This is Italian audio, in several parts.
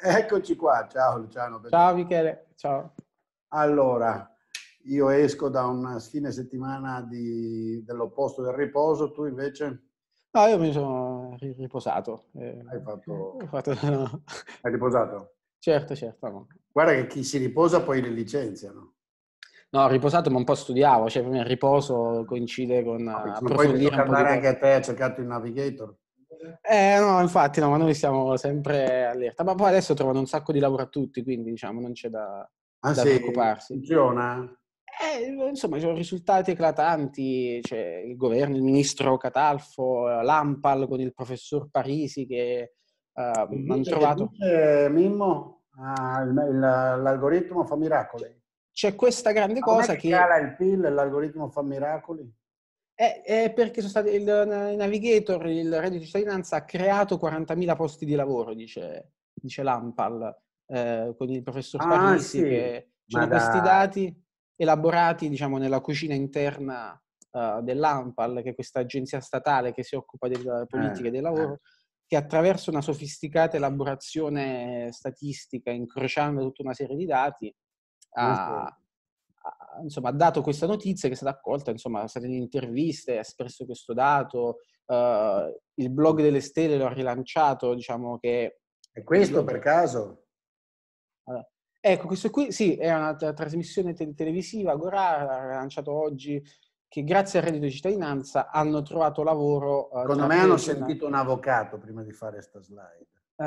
Eccoci qua, ciao Luciano. Ciao Michele, ciao. Allora, io esco da una fine settimana dell'opposto del riposo, tu invece No, io mi sono riposato. hai fatto, Ho fatto, no. hai riposato? Certo, certo, no. Guarda che chi si riposa poi li licenziano. No, ho riposato ma un po' studiavo, cioè per me il riposo coincide con No, perché sennò poi ti approfondire tocca un po' di andare anche cose. a te a cercarti il navigator. No, infatti no, ma noi siamo sempre allerta. Ma poi adesso trovano un sacco di lavoro a tutti, quindi diciamo non c'è Ah da sì, preoccuparsi. funziona? Insomma, ci sono risultati eclatanti, c'è il governo, il ministro Catalfo, l'ANPAL con il professor Parisi che hanno Che trovato. dice Mimmo? L'algoritmo fa miracoli. C'è questa grande Ma com'è cosa che che cala il PIL e l'algoritmo fa miracoli? è perché sono stati il Navigator, il reddito di cittadinanza ha creato 40.000 posti di lavoro, dice l'ANPAL, con il professor Ah Parisi, sì, che ma sono questi dai. dati elaborati, diciamo, nella cucina interna dell'ANPAL, che è questa agenzia statale che si occupa delle politiche del Eh. lavoro, che attraverso una sofisticata elaborazione statistica, incrociando tutta una serie di dati, Ah, ha, sì. insomma, ha dato questa notizia che è stata accolta, insomma, sono state in interviste, ha espresso questo dato, il blog delle stelle lo ha rilanciato, diciamo che E il questo blog. per caso? Allora, ecco, questo qui sì, è una trasmissione televisiva, Agora ha lanciato oggi che grazie al reddito di cittadinanza hanno trovato lavoro Secondo tra me aprile hanno e gennaio. sentito un avvocato prima di fare sta slide.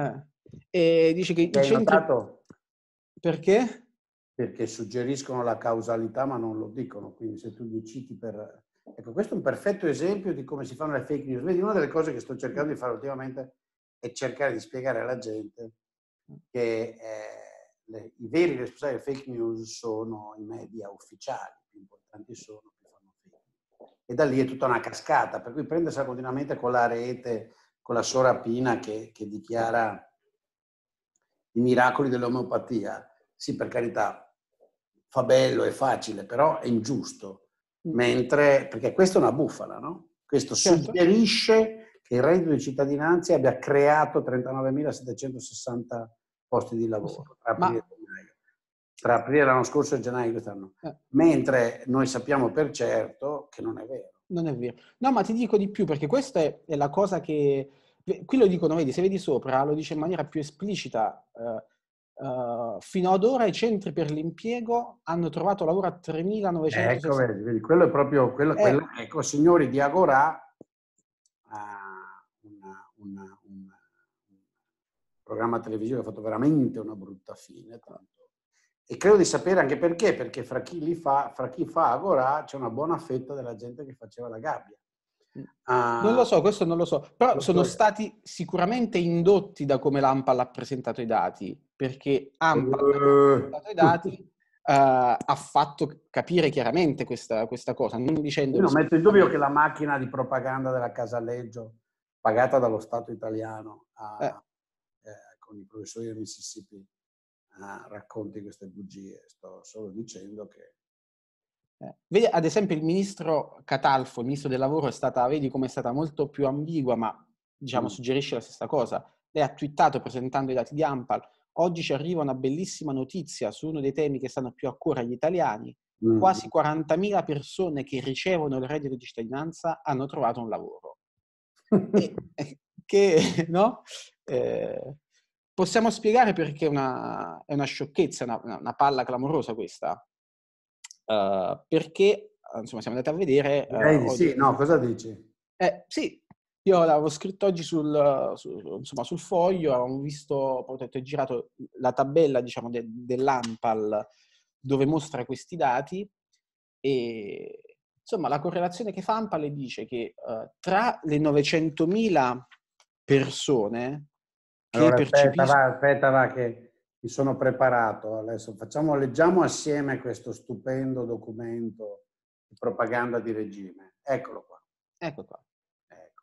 E dice che Che i hai centri. notato? Perché? Perché suggeriscono la causalità ma non lo dicono, quindi se tu li citi per. Ecco, questo è un perfetto esempio di come si fanno le fake news. Vedi, una delle cose che sto cercando di fare ultimamente è cercare di spiegare alla gente che i veri responsabili delle fake news sono i media ufficiali, più importanti sono, più fanno fake news. E da lì è tutta una cascata, per cui prendersela continuamente con la rete, con la sorapina che dichiara i miracoli dell'omeopatia. Sì, per carità, fa bello, è facile, però è ingiusto. Mentre, perché questa è una bufala, no? Questo Certo. suggerisce che il reddito di cittadinanza abbia creato 39.760 posti di lavoro tra aprile Ma e gennaio. Tra aprile l'anno scorso e gennaio quest'anno. eh, Mentre noi sappiamo per certo che non è vero. non è vero. No, ma ti dico di più, perché questa è la cosa che. Qui lo dicono, vedi, se vedi sopra, lo dice in maniera più esplicita. Fino ad ora i centri per l'impiego hanno trovato lavoro a Ecco, 3.960. vedi, quello è proprio ecco, signori di Agorà, un programma televisivo che ha fatto veramente una brutta fine, tanto. E credo di sapere anche perché fra chi fa Agorà c'è una buona fetta della gente che faceva la gabbia. Non lo Ah, so, questo non lo so, però lo sono so io. stati sicuramente indotti da come l'ANPAL ha presentato i dati, perché ANPAL, da come ha presentato i dati, ha fatto capire chiaramente questa cosa, non Io dicendo non metto in dubbio che esplicitamente. la macchina di propaganda della Casaleggio, pagata dallo Stato italiano con i professori del Mississippi, racconti queste bugie. Sto solo dicendo che. Vedi, ad esempio, il ministro Catalfo, il ministro del lavoro, vedi come è stata molto più ambigua, ma diciamo suggerisce la stessa cosa. Lei ha twittato presentando i dati di ANPAL. Oggi ci arriva una bellissima notizia su uno dei temi che stanno più a cuore agli italiani. Quasi 40.000 persone che ricevono il reddito di cittadinanza hanno trovato un lavoro. Che, no? Possiamo spiegare perché è una sciocchezza, una palla clamorosa questa. Perché, insomma, siamo andati a vedere Direi di oggi. sì, no, cosa dici? Sì, io l'avevo scritto oggi insomma, sul foglio, avevamo visto, ho detto, è girato la tabella, diciamo, dell'ANPAL dove mostra questi dati e insomma la correlazione che fa ANPAL dice che tra le 900.000 persone che Allora, percepiscono. aspetta, va, che mi sono preparato. Adesso leggiamo assieme questo stupendo documento di propaganda di regime. Eccolo qua. Ecco qua. Ecco.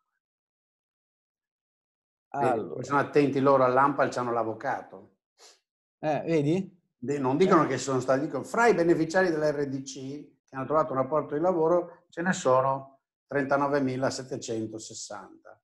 Vedi, poi Allora, sono attenti loro all'ANPAL, c'hanno l'avvocato. vedi? Non dicono che sono stati, dicono, fra i beneficiari dell'RDC che hanno trovato un rapporto di lavoro ce ne sono 39.760.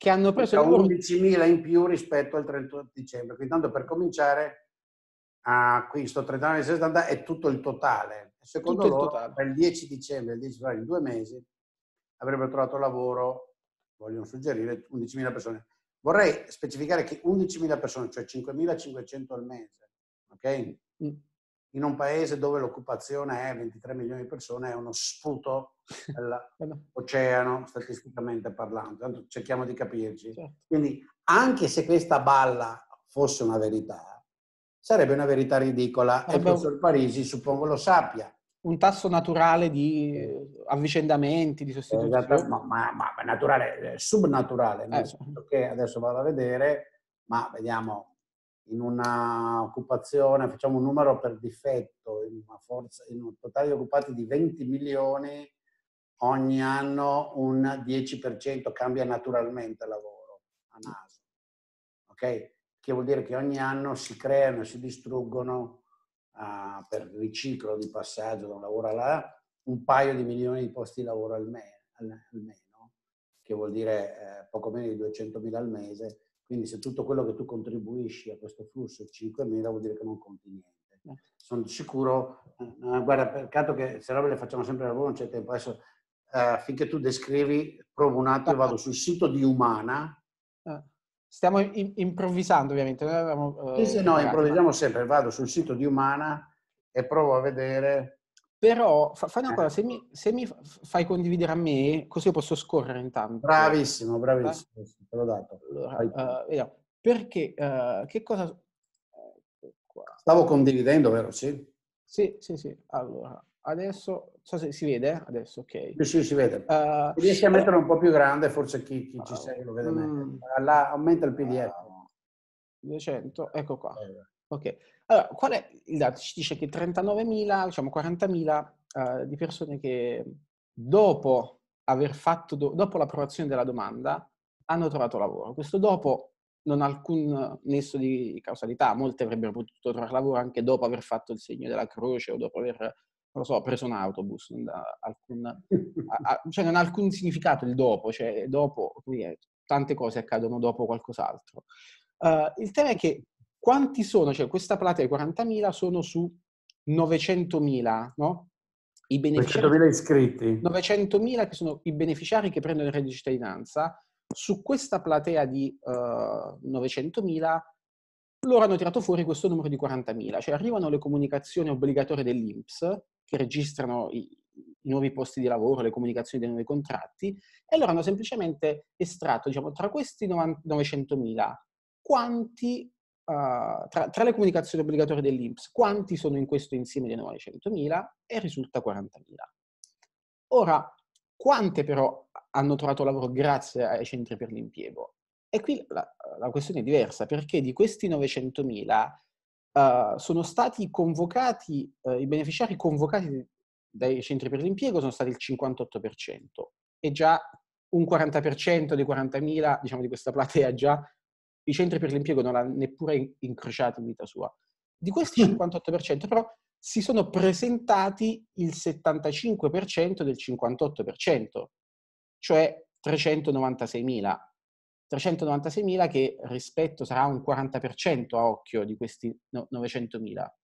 che hanno preso il a lavoro 11.000 in più rispetto al 31 dicembre. Quindi tanto per cominciare, qui sto 39.070 è tutto il totale. Secondo tutto il loro, totale. tra il 10 dicembre e il 10 febbraio, in 2 mesi, avrebbero trovato lavoro, vogliono suggerire, 11.000 persone. Vorrei specificare che 11.000 persone, cioè 5.500 al mese, ok? Mm. In un paese dove l'occupazione è 23 milioni di persone, è uno sputo all'oceano, statisticamente parlando. Tanto cerchiamo di capirci. Certo. Quindi, anche se questa balla fosse una verità, sarebbe una verità ridicola e il professor Parisi, suppongo, lo sappia. Un tasso naturale di avvicendamenti, di sostituzioni. Ma naturale, subnaturale, nel senso che adesso vado a vedere, ma vediamo, in una occupazione, facciamo un numero per difetto, in una forza, in un totale di occupati di 20 milioni, ogni anno un 10% cambia naturalmente lavoro, a naso. Ok? Che vuol dire che ogni anno si creano e si distruggono per riciclo di passaggio da un lavoro all'altro un paio di milioni di posti di lavoro almeno, che vuol dire poco meno di 200.000 al mese. Quindi se tutto quello che tu contribuisci a questo flusso è 5.000, vuol dire che non conti niente. Sono sicuro, guarda, peccato che se robe le facciamo sempre al lavoro, non c'è tempo. Adesso, finché tu descrivi, provo un attimo, vado sul sito di Umana. Stiamo improvvisando, ovviamente. Noi avevamo, Sì, no, improvvisiamo sempre. Vado sul sito di Umana e provo a vedere. Però fai una cosa, se mi fai condividere a me, così io posso scorrere intanto. Bravissimo, bravissimo, te l'ho dato. Allora, vediamo. Perché, che cosa... Stavo condividendo, vero? Sì. Sì. Allora, adesso, so se si vede, adesso, ok. Sì, si vede. Se riesci a metterlo un po' più grande, forse chi ci segue lo vede meglio. Aumenta il PDF. 200, ecco qua. Ok. Allora, qual è il dato? Ci dice che 39.000, diciamo 40.000 di persone che dopo aver fatto, dopo l'approvazione della domanda, hanno trovato lavoro. Questo dopo non ha alcun nesso di causalità. Molte avrebbero potuto trovare lavoro anche dopo aver fatto il segno della croce o dopo aver, non lo so, preso un autobus. Cioè non ha alcun significato il dopo. Cioè dopo, tante cose accadono dopo qualcos'altro. Il tema è che quanti sono, cioè questa platea di 40.000 sono su 900.000, no? I beneficiari, 900.000 iscritti. 900.000 che sono i beneficiari che prendono il reddito di cittadinanza. Su questa platea di 900.000 loro hanno tirato fuori questo numero di 40.000, cioè arrivano le comunicazioni obbligatorie dell'INPS che registrano i nuovi posti di lavoro, le comunicazioni dei nuovi contratti, e loro hanno semplicemente estratto, diciamo, tra questi 900.000, quanti, tra le comunicazioni obbligatorie dell'INPS, quanti sono in questo insieme dei 900.000, e risulta 40.000. Ora, quante però hanno trovato lavoro grazie ai centri per l'impiego? E qui la questione è diversa, perché di questi 900.000 sono stati convocati, i beneficiari convocati dai centri per l'impiego sono stati il 58%, e già un 40% dei 40.000, diciamo, di questa platea, già i centri per l'impiego non l'ha neppure incrociato in vita sua. Di questi 58% però si sono presentati il 75% del 58%, cioè 396.000. 396.000 che rispetto sarà un 40% a occhio di questi 900.000.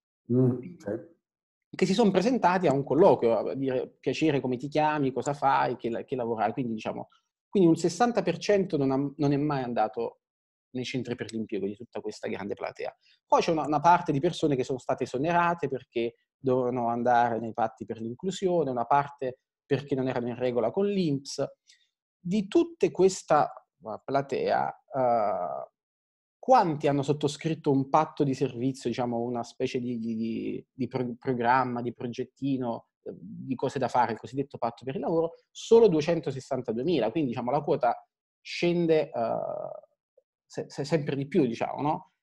Che si sono presentati a un colloquio, a dire piacere, come ti chiami, cosa fai, che lavorai. Quindi diciamo, quindi un 60% non è mai andato nei centri per l'impiego di tutta questa grande platea. Poi c'è una parte di persone che sono state esonerate perché dovevano andare nei patti per l'inclusione, una parte perché non erano in regola con l'INPS. Di tutta questa platea, quanti hanno sottoscritto un patto di servizio, diciamo una specie di programma, di progettino, di cose da fare, il cosiddetto patto per il lavoro? Solo 262.000, quindi diciamo la quota scende sempre di più, diciamo, no?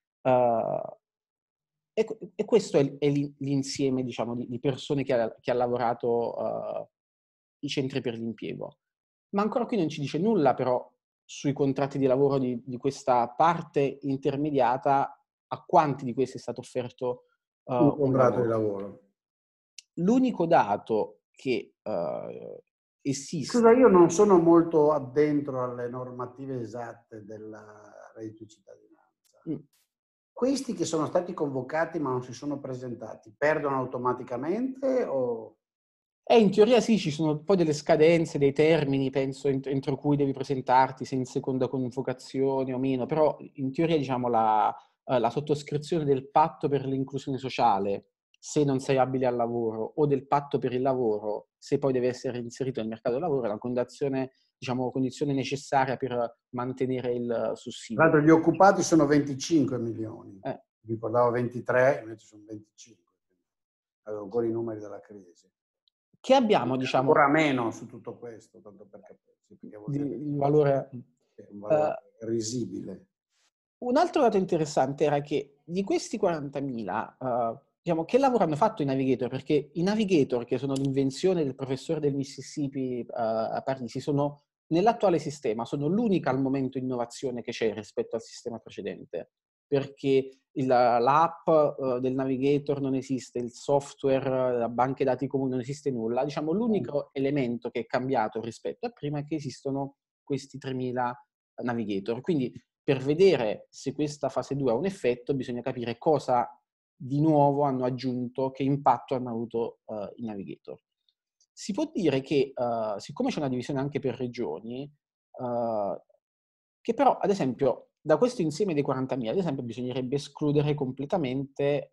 E questo è l'insieme, diciamo, di persone che ha lavorato i centri per l'impiego. Ma ancora qui non ci dice nulla però sui contratti di lavoro di questa parte intermediata, a quanti di questi è stato offerto un un contratto lavoro. di lavoro. L'unico dato che esiste. Scusa, io non sono molto addentro alle normative esatte della reddito di cittadinanza. Mm. Questi che sono stati convocati ma non si sono presentati, perdono automaticamente o... E in teoria sì, ci sono poi delle scadenze, dei termini, penso, entro cui devi presentarti, se in seconda convocazione o meno, però in teoria, diciamo, la sottoscrizione del patto per l'inclusione sociale, se non sei abile al lavoro, o del patto per il lavoro, se poi deve essere inserito nel mercato del lavoro, è una condizione, diciamo, condizione necessaria per mantenere il Tra sussidio. l'altro gli occupati sono 25 milioni, Eh. ricordavo 23, invece sono 25. Avevo ancora i numeri della crisi. Che abbiamo, diciamo, Ancora meno su tutto questo, tanto per capirci, perché vuol dire il valore... che è un valore risibile. Un altro dato interessante era che di questi 40.000, diciamo, che lavoro hanno fatto i navigator? Perché i navigator, che sono l'invenzione del professore del Mississippi a Parisi, sono nell'attuale sistema, sono l'unica al momento innovazione che c'è rispetto al sistema precedente. Perché l'app del navigator non esiste, il software, la banca dati comune non esiste nulla. Diciamo, l'unico elemento che è cambiato rispetto a prima è che esistono questi 3.000 navigator. Quindi per vedere se questa fase 2 ha un effetto, bisogna capire cosa di nuovo hanno aggiunto, che impatto hanno avuto i navigator. Si può dire che, siccome c'è una divisione anche per regioni, che però, ad esempio, da questo insieme dei 40.000, ad esempio, bisognerebbe escludere completamente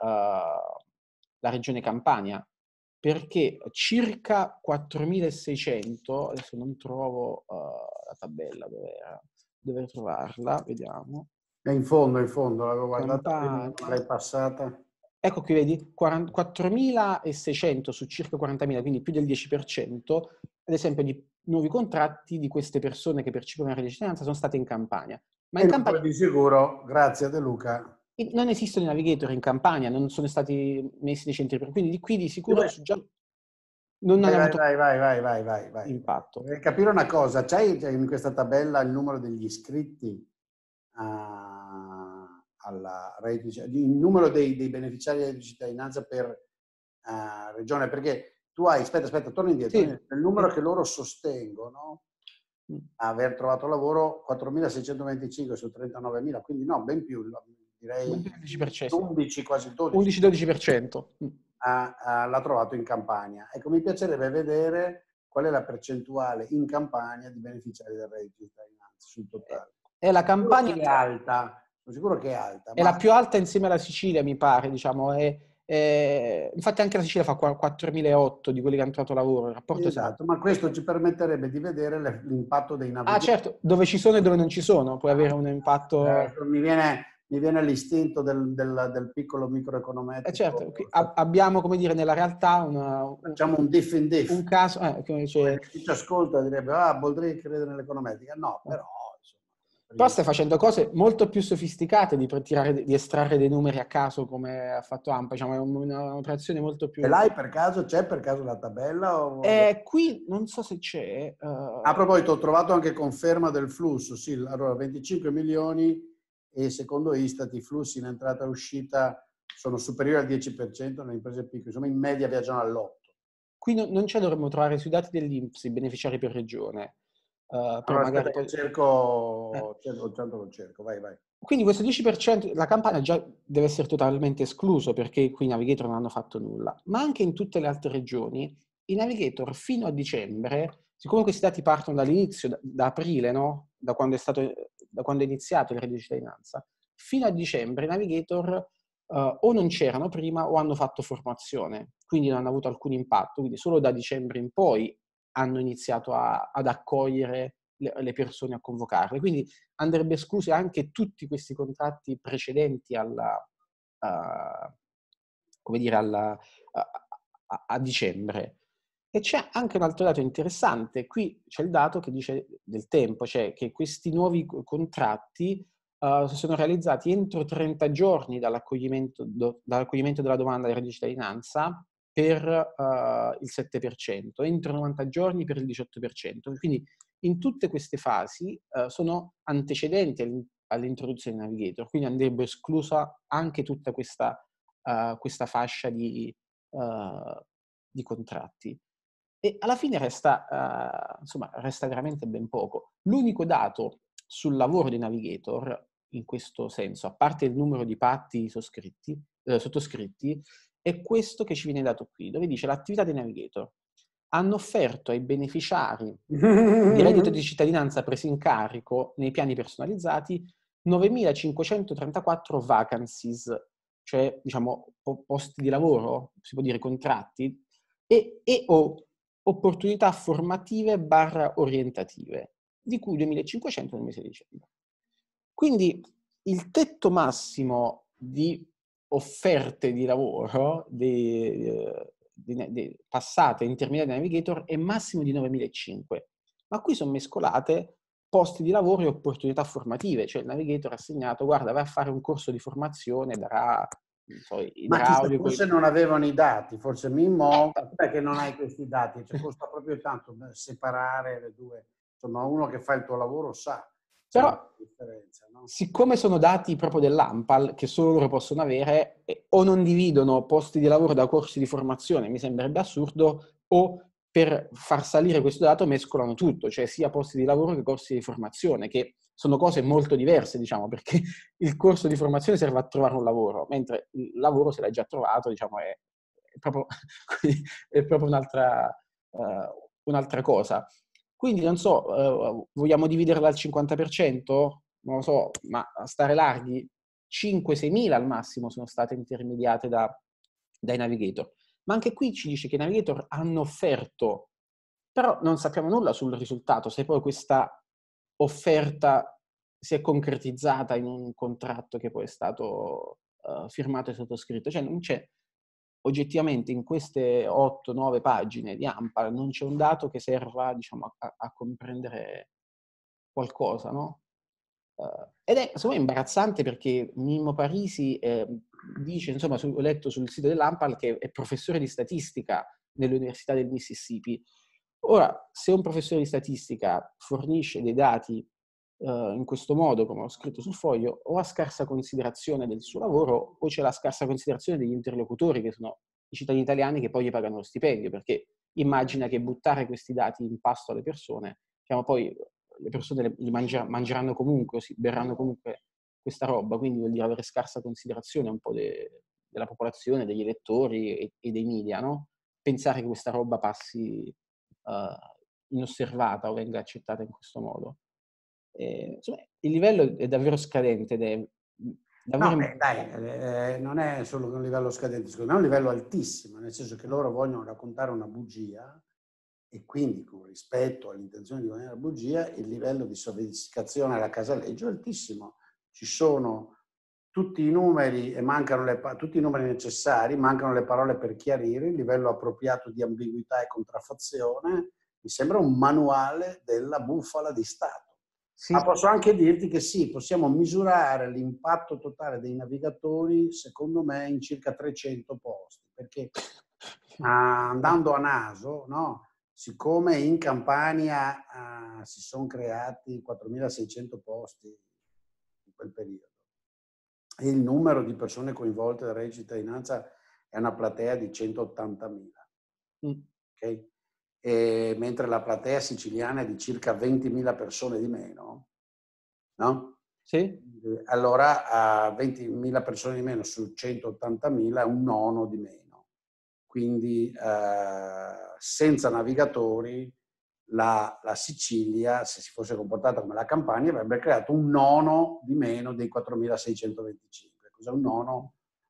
la regione Campania, perché circa 4.600, adesso non trovo la tabella, dove trovarla, vediamo. È in fondo, l'avevo guardata prima, Campania. ma l'hai passata. Ecco qui, vedi, 4.600 su circa 40.000, quindi più del 10%, ad esempio, di nuovi contratti di queste persone che percepiscono la reddito di cittadinanza sono state in Campania. Ma in E non Campania di sicuro, grazie a De Luca. non esistono i navigator in Campania, non sono stati messi nei centri, quindi di qui di sicuro Dove... già non hanno Vai, avuto vai, vai, vai, vai, vai, vai. impatto. Vorrei capire una cosa, c'hai in questa tabella il numero degli iscritti alla il numero dei beneficiari di cittadinanza per regione? Perché tu hai, aspetta, torna indietro, Sì, nel numero che loro sostengono, aver trovato lavoro 4.625 su 39.000, quindi no, ben più, direi 11%, 11, quasi 12. 11-12%. L'ha trovato in Campania. Ecco, mi piacerebbe vedere qual è la percentuale in Campania di beneficiari del reddito di cittadinanza sul totale. E la Sono sicuro Campania che è alta, sono sicuro che è alta, è la più alta insieme alla Sicilia, mi pare, diciamo. Infatti anche la Sicilia fa 4.008 di quelli che hanno trovato lavoro, il rapporto esatto. esatto, ma questo ci permetterebbe di vedere l'impatto dei Ah, navigatori. certo, dove ci sono e dove non ci sono, puoi avere un impatto... Mi viene l'istinto del piccolo certo, microeconometrico. abbiamo, come dire, nella realtà Facciamo un diff in un diff. caso... come dice, Chi ci ascolta direbbe, Boldrini crede nell'econometrica. No, però, però insomma, stai facendo cose molto più sofisticate di estrarre dei numeri a caso come ha fatto AMPA, diciamo, è un'operazione molto ce più... l'hai per caso? C'è per caso la tabella? Qui non so se c'è... A proposito, ho trovato anche conferma del flusso. Sì, allora 25 milioni e secondo Istat i flussi in entrata e uscita sono superiori al 10% nelle imprese piccole, insomma in media viaggiano all'8%. Qui non ce la dovremmo trovare sui dati dell'INPS, i beneficiari per regione, però Allora magari aspetta che poi... lo cerco, vai, vai. Quindi questo 10%, la Campania già deve essere totalmente escluso perché qui i navigator non hanno fatto nulla, ma anche in tutte le altre regioni i navigator fino a dicembre, siccome questi dati partono dall'inizio, da aprile, no? Da quando è iniziato il reddito di cittadinanza, fino a dicembre i navigator o non c'erano prima o hanno fatto formazione, quindi non hanno avuto alcun impatto, quindi solo da dicembre in poi hanno iniziato ad accogliere le persone, a convocarle. Quindi andrebbe esclusi anche tutti questi contratti precedenti come dire, a dicembre. E c'è anche un altro dato interessante, qui c'è il dato che dice del tempo, cioè che questi nuovi contratti sono realizzati entro 30 giorni dall'accoglimento della domanda di reddito di cittadinanza per il 7%, entro 90 giorni per il 18%. Quindi in tutte queste fasi sono antecedenti all'introduzione del navigator, quindi andrebbe esclusa anche tutta questa fascia di contratti. E alla fine resta, insomma, resta veramente ben poco. L'unico dato sul lavoro dei navigator, in questo senso, a parte il numero di patti sottoscritti, è questo che ci viene dato qui, dove dice l'attività dei navigator hanno offerto ai beneficiari di reddito di cittadinanza presi in carico nei piani personalizzati 9.534 vacancies, cioè diciamo posti di lavoro, si può dire contratti, o opportunità formative / orientative, di cui 2.500 nel mese di dicembre. Quindi il tetto massimo di offerte di lavoro passate intermediate da Navigator è massimo di 9.500, ma qui sono mescolate posti di lavoro e opportunità formative, cioè il Navigator ha assegnato, guarda, vai a fare un corso di formazione, darà Ma chissà, idraulico. forse non avevano i dati, forse Mimmo, perché non hai questi dati? Cioè, costa proprio tanto separare le due. Insomma, uno che fa il tuo lavoro sa. Però, differenza, no? siccome sono dati proprio dell'ANPAL, che solo loro possono avere, o non dividono posti di lavoro da corsi di formazione, mi sembrerebbe assurdo, o per far salire questo dato mescolano tutto, cioè sia posti di lavoro che corsi di formazione, che sono cose molto diverse, diciamo, perché il corso di formazione serve a trovare un lavoro, mentre il lavoro, se l'hai già trovato, diciamo, è proprio un'altra cosa. Quindi non so, vogliamo dividerla al 50%? Non lo so, ma a stare larghi 5-6 mila al massimo sono state intermediate dai navigator. Ma anche qui ci dice che i navigator hanno offerto, però non sappiamo nulla sul risultato, se poi questa offerta si è concretizzata in un contratto che poi è stato firmato e sottoscritto. Cioè non c'è, oggettivamente in queste 8-9 pagine di ANPAL non c'è un dato che serva, diciamo, a comprendere qualcosa, no? Ed è, secondo me, imbarazzante perché Mimmo Parisi dice, insomma, ho letto sul sito dell'ANPAL che è professore di statistica nell'Università del Mississippi. Ora, se un professore di statistica fornisce dei dati in questo modo, come ho scritto sul foglio, o ha scarsa considerazione del suo lavoro, o c'è la scarsa considerazione degli interlocutori, che sono i cittadini italiani che poi gli pagano lo stipendio, perché immagina che buttare questi dati in pasto alle persone, diciamo, poi le persone li mangeranno comunque, o si berranno comunque questa roba, quindi vuol dire avere scarsa considerazione un po' della popolazione, degli elettori e dei media, no? Pensare che questa roba passi inosservata o venga accettata in questo modo. Insomma, il livello è davvero scadente ed è davvero... No, dai, non è solo un livello scadente, secondo me è un livello altissimo, nel senso che loro vogliono raccontare una bugia e quindi con rispetto all'intenzione di guadagnare la bugia il livello di sofisticazione alla Casaleggio è altissimo. Ci sono tutti i numeri e mancano tutti i numeri necessari, mancano le parole per chiarire, il livello appropriato di ambiguità e contraffazione. Mi sembra un manuale della bufala di Stato. Sì. Ma posso anche dirti che sì, possiamo misurare l'impatto totale dei navigatori, secondo me, in circa 300 posti, perché andando a naso, no? Siccome in Campania si sono creati 4.600 posti in quel periodo e il numero di persone coinvolte dal reddito di cittadinanza è una platea di 180.000, ok? Mentre la platea siciliana è di circa 20.000 persone di meno, no? Sì. Allora 20.000 persone di meno su 180.000 è un nono di meno. Quindi senza navigatori la Sicilia, se si fosse comportata come la Campania, avrebbe creato un nono di meno dei 4.625. Cos'è un nono?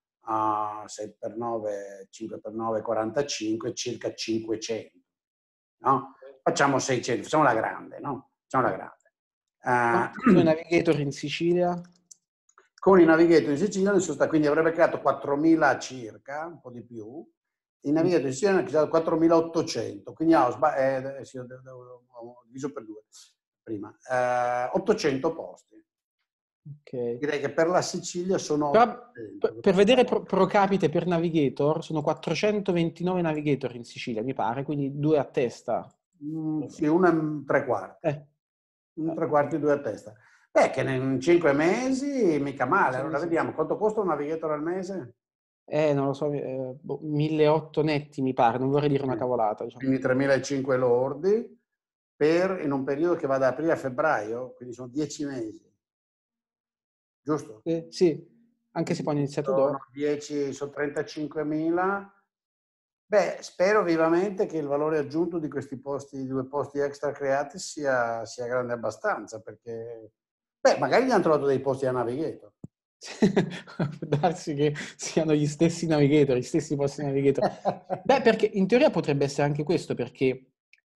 6 per 9, 5 per 9, 45, circa 500. No? Facciamo 600, facciamo la grande, no? Facciamo la grande. Come navigator in Sicilia? Con i navigator in Sicilia ne sono stati, quindi avrebbe creato 4.000 circa, un po' di più. I navigator in Sicilia hanno creato 4.800, quindi ho diviso per 2 prima. 800 posti. Okay. Direi che per la Sicilia sono... Però, per vedere pro capite per navigator, sono 429 navigator in Sicilia, mi pare, quindi 2 a testa. Sì, una e 3/4. Un 3/4, 2 a testa. Beh, che in 5 mesi mica male. Allora vediamo, quanto costa un navigator al mese? Non lo so, 1.800 netti mi pare, non vorrei dire una cavolata. Diciamo. Quindi 3.500 lordi in un periodo che va da aprile a febbraio, quindi sono 10 mesi, giusto? Sì, anche se poi hanno Quindi iniziato sono dopo. 10, sono 35.000. Beh, spero vivamente che il valore aggiunto di questi posti, 2 posti extra creati sia grande abbastanza, perché beh, magari gli hanno trovato dei posti a Navigator. Può darsi che siano gli stessi navigator, gli stessi posti navigator. Beh, perché in teoria potrebbe essere anche questo, perché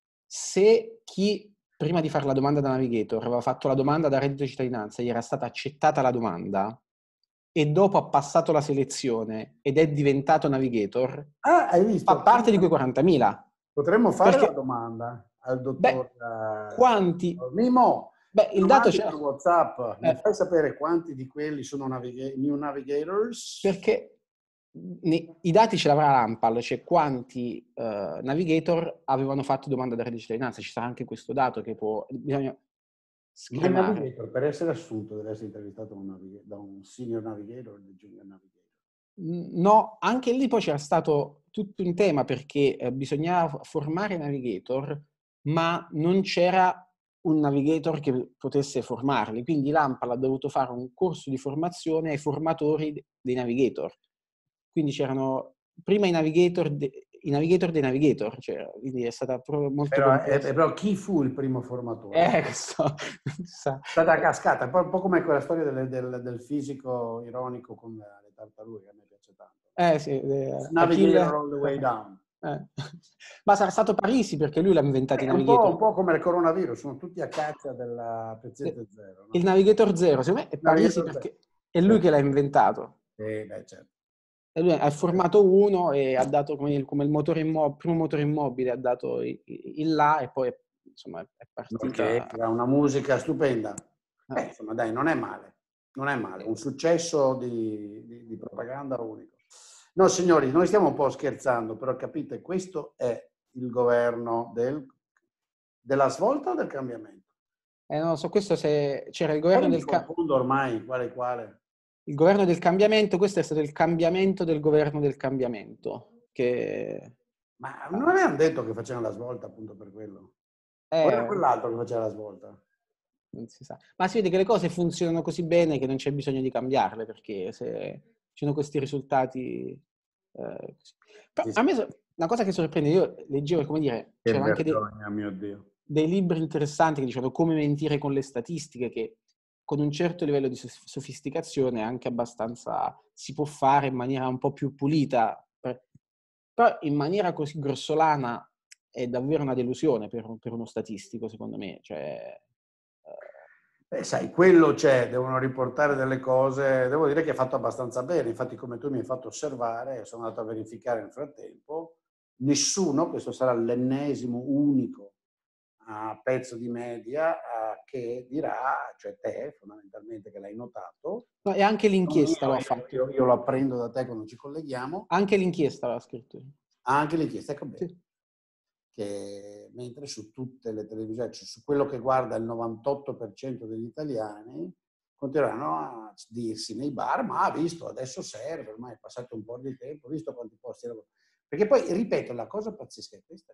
se chi prima di fare la domanda da navigator aveva fatto la domanda da reddito di cittadinanza, gli era stata accettata la domanda e dopo ha passato la selezione ed è diventato navigator, Ah, hai fa visto? parte di quei 40.000. Potremmo fare la Perché, domanda al dottor beh, quanti... Mimo. Beh, Me il lo dato mandi c'è... per WhatsApp, mi eh, fai sapere quanti di quelli sono new navigators? perché i dati ce l'avrà l'ANPAL, cioè quanti navigator avevano fatto domanda da reddito di cittadinanza. Ci sarà anche questo dato che bisogna Ma il scremare. navigator, per essere assunto, deve essere intervistato da un senior navigator o da junior navigator. No, anche lì poi c'era stato tutto un tema perché bisognava formare i navigator, ma non c'era un navigator che potesse formarli. Quindi l'ANPAL ha dovuto fare un corso di formazione ai formatori dei navigator. Quindi c'erano prima i navigator dei navigator, cioè, quindi è stata proprio molto complessa. Però chi fu il primo formatore? Questo È stata a cascata, un po' come quella storia del fisico ironico con le tartarughe, che a me piace tanto. Sì, Navigator Achille. all the way down. Eh. Ma sarà stato Parisi perché lui l'ha inventato i È un navigator. po' come il coronavirus, sono tutti a caccia della paziente zero, Il no? Navigator Zero, secondo me è Parisi Navigator zero. perché è lui Certo. che l'ha inventato. Beh, certo. E lui ha formato uno e ha dato come il motore primo motore immobile, ha dato il là e poi insomma è Che partita. ha una musica stupenda. eh, Insomma, dai, non è male. Non è male. Un successo di propaganda unico. No, signori, noi stiamo un po' scherzando, però capite, questo è il governo della svolta o del cambiamento? Non lo so, questo se c'era Mi confondo ormai, quale. il governo del cambiamento, questo è stato il cambiamento del governo del cambiamento. Che, Ma non avevano detto che facevano la svolta appunto per quello? O era eh, quell'altro che faceva la svolta? non si sa. Ma si vede che le cose funzionano così bene che non c'è bisogno di cambiarle, perché se ci sono questi risultati... così. Però Sì, a sì. me una cosa che sorprende, io leggevo, come dire, Che c'erano anche vergogna, mio Dio. dei libri interessanti che dicevano come mentire con le statistiche, che con un certo livello di sofisticazione anche abbastanza si può fare in maniera un po' più pulita, però in maniera così grossolana è davvero una delusione per uno statistico, secondo me. Cioè, Sai, quello c'è, devono riportare delle cose, devo dire che è fatto abbastanza bene, infatti come tu mi hai fatto osservare, sono andato a verificare nel frattempo, nessuno, questo sarà l'ennesimo unico pezzo di media che dirà, cioè te fondamentalmente che l'hai notato, no, e anche non l'inchiesta mio, lo ha fatto. io lo apprendo da te quando ci colleghiamo, Anche l'inchiesta l'ha scritto. anche l'inchiesta, ecco bene, Sì. che mentre su tutte le televisioni, cioè su quello che guarda il 98% degli italiani, continueranno a dirsi nei bar, ma ha visto, adesso serve, ormai è passato un po' di tempo, visto quanti posti erano. Perché poi, ripeto, la cosa pazzesca è questa,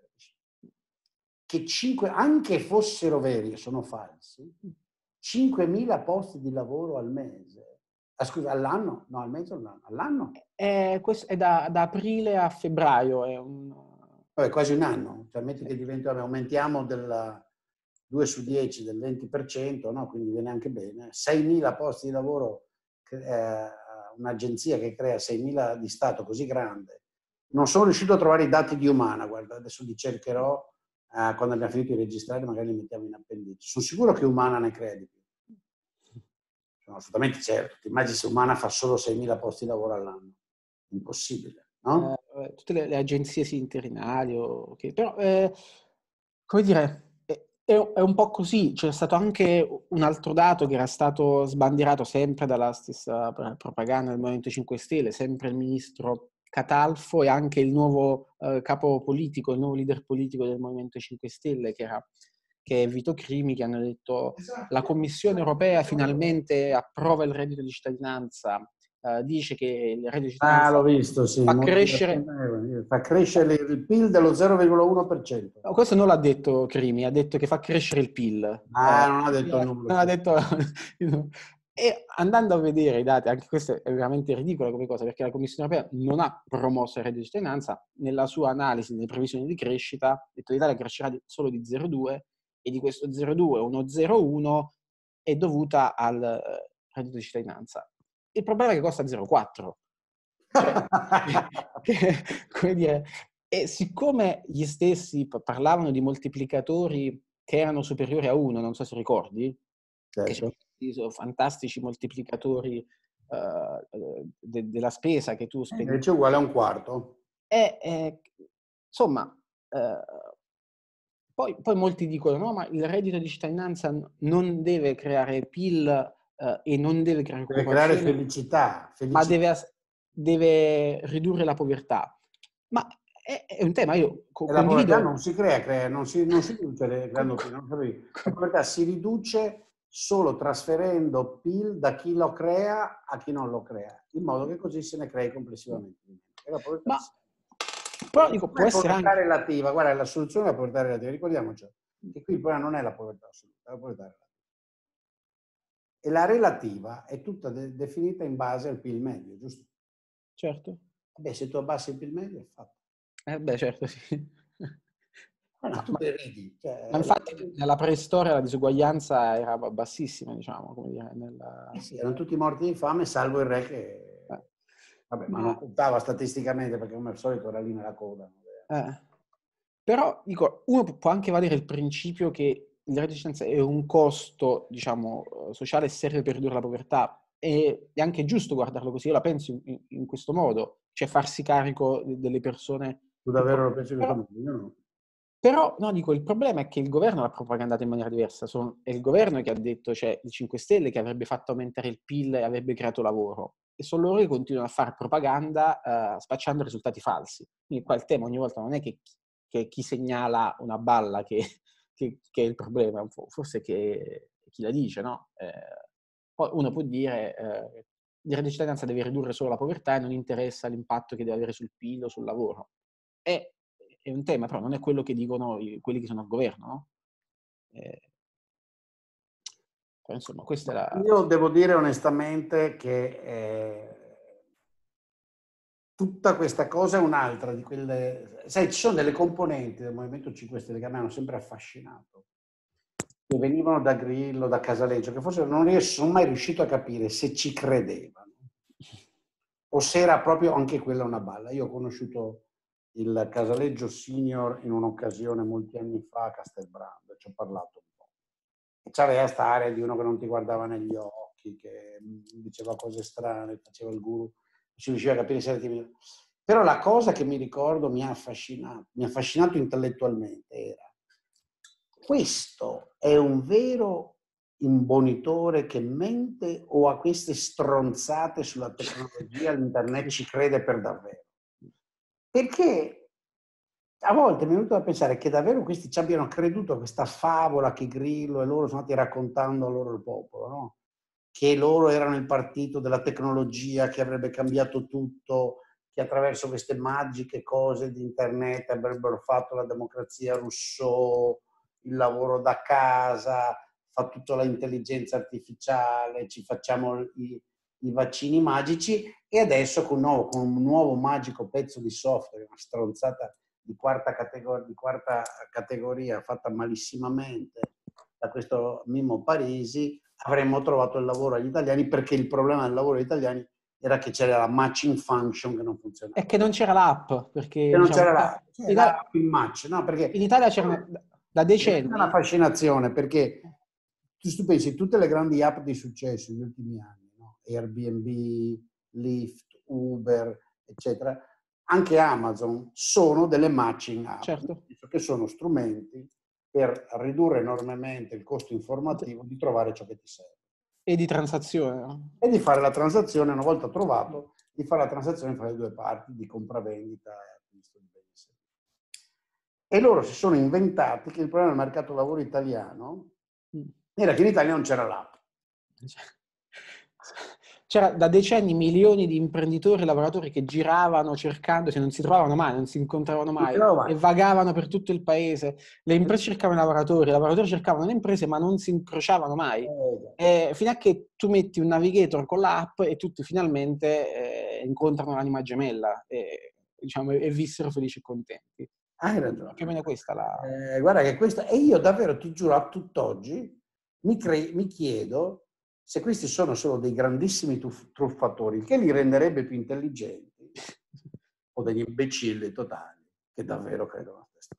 che 5, anche fossero veri e sono falsi, 5.000 posti di lavoro al mese, scusa, all'anno? No, al mese o all'anno? All'anno? Questo è da aprile a febbraio. È Vabbè, quasi un anno, cioè metti sì. che diventa, vabbè, aumentiamo del 2 su 10 del 20%, no? Quindi viene anche bene. 6.000 posti di lavoro, un'agenzia che crea 6.000 di Stato così grande. Non sono riuscito a trovare i dati di Umana, guarda, adesso li cercherò quando abbiamo finito di registrare, magari li mettiamo in appendice. Sono sicuro che Umana ne crea di più. Sono assolutamente certo. Ti immagini se Umana fa solo 6.000 posti di lavoro all'anno? Impossibile, no? Tutte le agenzie sì, interinali, però come dire, è un po' così. C'è stato anche un altro dato che era stato sbandierato sempre dalla stessa propaganda del Movimento 5 Stelle, sempre il ministro Catalfo e anche il nuovo capo politico, il nuovo leader politico del Movimento 5 Stelle, che è Vito Crimi, che hanno detto la Commissione europea finalmente approva il reddito di cittadinanza dice che il reddito di Ah, cittadinanza l'ho visto, sì. Fa crescere il PIL dello 0,1%. No, questo non l'ha detto Crimi, ha detto che fa crescere il PIL. Ah, non ha detto il numero. Non ha detto... E andando a vedere i dati, anche questo è veramente ridicolo come cosa, perché la Commissione Europea non ha promosso il reddito di cittadinanza, nella sua analisi, nelle previsioni di crescita, ha detto che l'Italia crescerà solo di 0,2 e di questo 0,2 uno 0,1 è dovuta al reddito di cittadinanza. Il problema è che costa 0,4. Cioè, come dire, e siccome gli stessi parlavano di moltiplicatori che erano superiori a 1, non so se ricordi, che Certo. sono fantastici moltiplicatori della spesa che tu spendi. Invece è uguale a un quarto. Insomma, poi molti dicono no, ma il reddito di cittadinanza non deve creare PIL e non deve creare Deve creare occupazione, felicità. ma deve ridurre la povertà. Ma è un tema, io E la povertà condivido. non si crea, non si riduce creando PIL. Non capisco. La povertà si riduce solo trasferendo PIL da chi lo crea a chi non lo crea, in modo che così se ne crei complessivamente. E la povertà Ma però dico, può come essere povertà anche... relativa, guarda, la soluzione è la povertà relativa. Ricordiamoci che qui il problema non è la povertà assoluta, è la povertà relativa. E la relativa è tutta definita in base al PIL medio, giusto? Certo. Beh, se tu abbassi il PIL medio è fatto. Beh, certo, sì. No, tu che ridi. Ma infatti nella preistoria la disuguaglianza era bassissima, diciamo, come dire, Sì, erano tutti morti di fame, salvo il re che... Vabbè, ma non ma contava statisticamente perché come al solito era lì nella coda. però dico, uno può anche valere il principio che il reddito di cittadinanza è un costo, diciamo, sociale e serve per ridurre la povertà. E è anche giusto guardarlo così, io la penso in questo modo, cioè farsi carico delle persone Tu più davvero povere. lo pensi in questo modo? Io no. Però, no, dico, il problema è che il governo l'ha propagandata in maniera diversa. È il governo che ha detto, cioè il 5 Stelle, che avrebbe fatto aumentare il PIL e avrebbe creato lavoro. E sono loro che continuano a fare propaganda spacciando risultati falsi. Quindi qua il tema ogni volta non è che chi segnala una balla che è il problema, forse che chi la dice, no? Poi uno può dire il reddito di cittadinanza deve ridurre solo la povertà e non interessa l'impatto che deve avere sul PIL o sul lavoro. È un tema, però non è quello che dicono quelli che sono al governo, no? Però insomma, questa è la... Io devo dire onestamente che tutta questa cosa è un'altra di quelle... Sai, ci sono delle componenti del Movimento 5 Stelle che a me hanno sempre affascinato, che venivano da Grillo, da Casaleggio, che forse non sono mai riuscito a capire se ci credevano o se era proprio anche quella una balla. Io ho conosciuto il Casaleggio Senior in un'occasione molti anni fa a Castelbrando, ci ho parlato un po'. E c'aveva questa area di uno che non ti guardava negli occhi, che diceva cose strane, faceva il guru, non si riusciva a capire se era timido. Però la cosa che mi ricordo mi ha affascinato intellettualmente era: questo è un vero imbonitore che mente o a queste stronzate sulla tecnologia, l'internet ci crede per davvero? Perché a volte mi è venuto da pensare che davvero questi ci abbiano creduto a questa favola che Grillo e loro sono andati raccontando a loro il popolo, no? Che loro erano il partito della tecnologia che avrebbe cambiato tutto, che attraverso queste magiche cose di internet avrebbero fatto la democrazia Rousseau, il lavoro da casa, fa tutta l'intelligenza artificiale, ci facciamo i vaccini magici e adesso con un nuovo magico pezzo di software, una stronzata di quarta categoria fatta malissimamente da questo Mimmo Parisi, avremmo trovato il lavoro agli italiani, perché il problema del lavoro agli italiani era che c'era la matching function che non funzionava. È che non c'era l'app, perché E non diciamo, c'era l'app in match, no? in Perché Italia c'erano da è una decenni... fascinazione, perché tu pensi, tutte le grandi app di successo negli ultimi anni, no? Airbnb, Lyft, Uber, eccetera, anche Amazon, sono delle matching app, Certo. che sono strumenti per ridurre enormemente il costo informativo di trovare ciò che ti serve. E di transazione, no? E di fare la transazione, una volta trovato, di fare la transazione fra le due parti, di compravendita e acquisto di beni e servizi. E loro si sono inventati che il problema del mercato lavoro italiano era che in Italia non c'era l'app. c'era da decenni milioni di imprenditori e lavoratori che giravano cercando, se non si trovavano mai, non si incontravano Non mai ce l'avevo e mai. vagavano per tutto il paese. Le imprese cercavano i lavoratori cercavano le imprese, ma non si incrociavano mai. Fino a che tu metti un navigator con l'app e tutti finalmente incontrano l'anima gemella e, diciamo, e vissero felici e contenti. Hai Più o ragione. meno questa la... Guarda che questa, e io davvero ti giuro, a tutt'oggi mi chiedo se questi sono solo dei grandissimi truffatori, il che li renderebbe più intelligenti o degli imbecilli totali, che davvero credono a questo.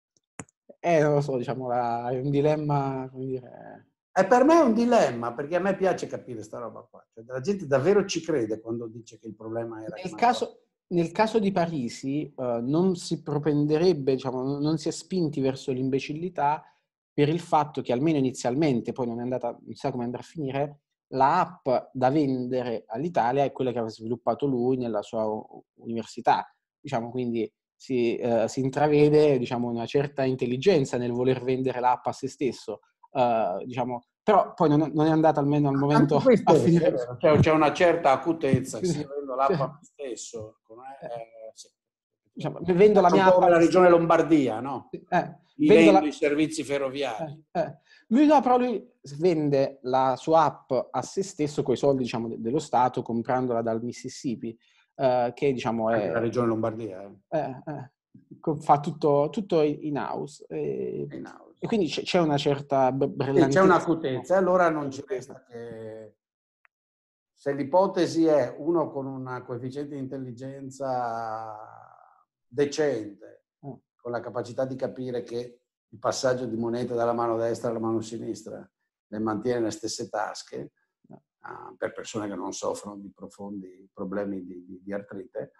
Non lo so, diciamo, è un dilemma, come dire... E per me è un dilemma, perché a me piace capire sta roba qua. Cioè, la gente davvero ci crede quando dice che il problema era che mancava. Nel caso di Parisi, non si propenderebbe, diciamo, non si è spinti verso l'imbecillità per il fatto che almeno inizialmente, poi non è andata, non sa come andrà a finire, la app da vendere all'Italia è quella che aveva sviluppato lui nella sua università. Diciamo, quindi si intravede, diciamo, una certa intelligenza nel voler vendere l'app a se stesso. Diciamo, però poi non è andata almeno al Anche momento questo a è finire. vero, cioè, c'è una certa acutezza, se io vendo Sì. l'app a me stesso, sì. Diciamo, vendo la Faccio un mia po' app come la all'estero. regione Lombardia, no? Gli Vendo vendo i la... servizi ferroviari. Lui no, però lui vende la sua app a se stesso con i soldi, diciamo, dello Stato, comprandola dal Mississippi, che diciamo Anche la è... regione Lombardia, fa tutto in house. in house. E quindi c'è una certa Sì, c'è brillantezza. un'acutezza, allora non ci resta che, se l'ipotesi è uno con un coefficiente di intelligenza decente, No? con la capacità di capire che il passaggio di moneta dalla mano destra alla mano sinistra le mantiene nelle stesse tasche, per persone che non soffrono di profondi problemi di artrite,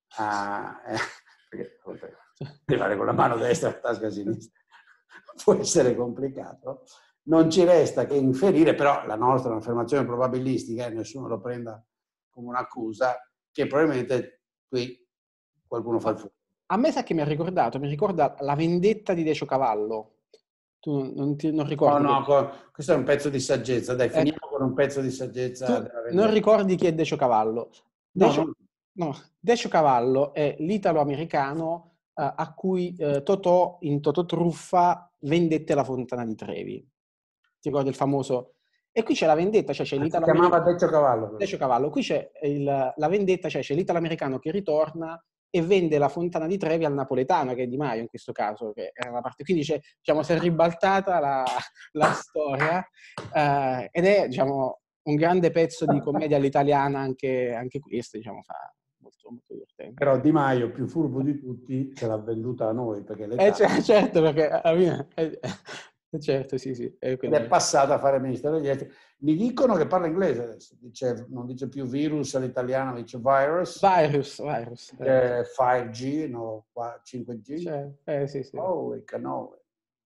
perché arrivare con la mano destra alla tasca sinistra può essere complicato. Non ci resta che inferire, però la nostra è un'affermazione probabilistica e nessuno lo prenda come un'accusa, che probabilmente qui qualcuno fa il furbo. A me sa che mi ricorda la vendetta di Decio Cavallo. Tu non No, ricordi no, questo è un pezzo di saggezza. Dai, ecco, finiamo con un pezzo di saggezza tu della non vendetta. ricordi chi è Decio Cavallo? No, Decio, no, Decio Cavallo è l'italo-americano a cui Totò, in Totò Truffa, vendette la Fontana di Trevi. Ti ricordi il famoso? E qui c'è la vendetta, cioè c'è si chiamava l'italo-americano. Decio Cavallo, però. Decio Cavallo, qui c'è la vendetta, cioè c'è l'italo-americano che ritorna e vende la Fontana di Trevi al napoletano, che è Di Maio in questo caso, che era la parte. Quindi diciamo, si è ribaltata la storia ed è, diciamo, un grande pezzo di commedia all'italiana anche questo, diciamo, fa molto, molto divertente. Però Di Maio, più furbo di tutti, ce l'ha venduta a noi, perché l'età... Certo, perché alla fine, certo, sì, sì, è ed quello è passata a fare il Ministero degli Esteri. Mi dicono che parla inglese adesso, non dice più virus all'italiano, dice virus, Virus. dice 5G, no, 5G. Sì, sì. Oh, cannoli.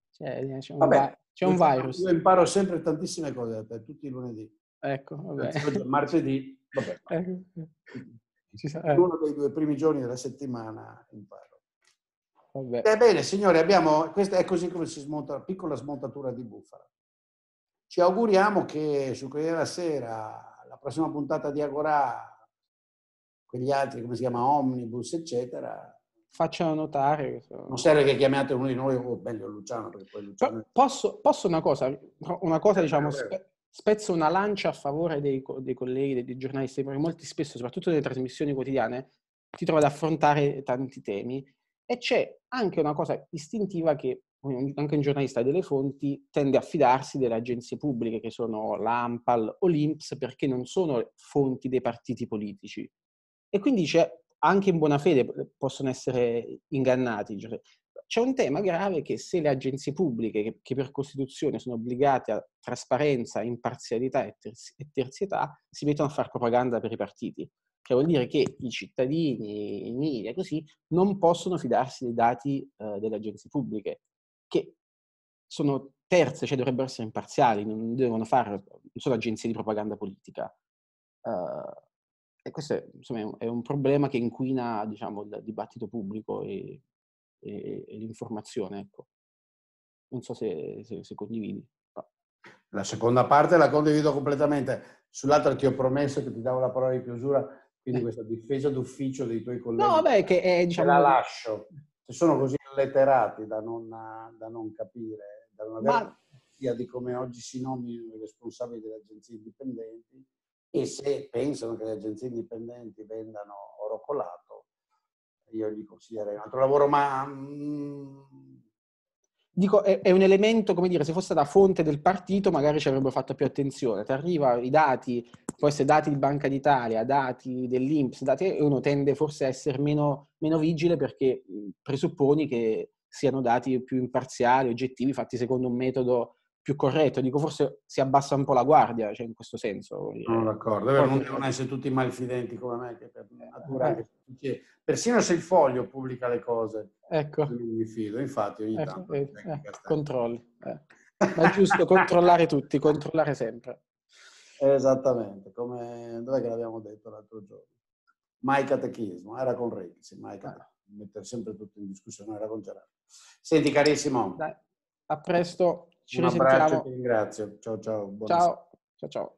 Vabbè, Vabbè, c'è un virus. io imparo sempre tantissime cose da te, tutti i lunedì. Ecco, vabbè. Anzi, oggi è martedì, vabbè, ma Ecco, ci sa- in uno dei due primi giorni della settimana imparo. vabbè. Bene, signori, questa è così come si smonta una piccola smontatura di bufala. Ci auguriamo che su Corriere della Sera, la prossima puntata di Agorà, quegli altri, come si chiama, Omnibus, eccetera, Facciano notare. non serve che chiamiate uno di noi, o meglio Luciano, perché poi Luciano... Posso una cosa, diciamo, Prego. spezzo una lancia a favore dei colleghi, dei giornalisti, perché molti spesso, soprattutto nelle trasmissioni quotidiane, si trova ad affrontare tanti temi e c'è anche una cosa istintiva che anche un giornalista delle fonti tende a fidarsi delle agenzie pubbliche che sono l'ANPAL o l'INPS perché non sono fonti dei partiti politici. E quindi anche in buona fede possono essere ingannati. C'è un tema grave che se le agenzie pubbliche, che per Costituzione sono obbligate a trasparenza, imparzialità e terzietà, si mettono a fare propaganda per i partiti. Cioè vuol dire che i cittadini, i media, così, non possono fidarsi dei dati delle agenzie pubbliche, che sono terze, cioè dovrebbero essere imparziali, non devono fare, non sono agenzie di propaganda politica. E questo insomma, è un problema che inquina, diciamo, il dibattito pubblico e l'informazione, ecco. Non so se condividi. La seconda parte la condivido completamente. Sull'altra ti ho promesso che ti davo la parola di chiusura, quindi questa difesa d'ufficio dei tuoi colleghi No, beh, che è, te la diciamo... lascio. Se sono così illetterati da non capire, da non avere Ma idea di come oggi si nominano i responsabili delle agenzie indipendenti, e se pensano che le agenzie indipendenti vendano oro colato, io gli consiglierei un altro lavoro, ma dico, è un elemento, come dire, se fosse stata fonte del partito magari ci avrebbero fatto più attenzione. Ti arriva i dati, può essere dati di Banca d'Italia, dati dell'INPS, dati, e uno tende forse a essere meno vigile perché presupponi che siano dati più imparziali, oggettivi, fatti secondo un metodo più corretto. Dico, forse si abbassa un po' la guardia, cioè in questo senso. Vuol sono dire, d'accordo. È vero, non devono essere tutti malfidenti come me, che per natura, anche persino se il Foglio pubblica le cose, ecco, io non mi fido. Infatti ogni tanto la tecnica sta in controlli. Ma è giusto controllare tutti, controllare sempre. Esattamente, come dov'è che l'abbiamo detto l'altro giorno? Mai catechismo, era con Renzi, mai catechismo, mettere sempre tutto in discussione, era con Gerardo. Senti carissimo, Dai, a presto, ci un abbraccio e ti risentiamo. ringrazio. Ciao ciao, buona serata. Ciao, ciao, ciao.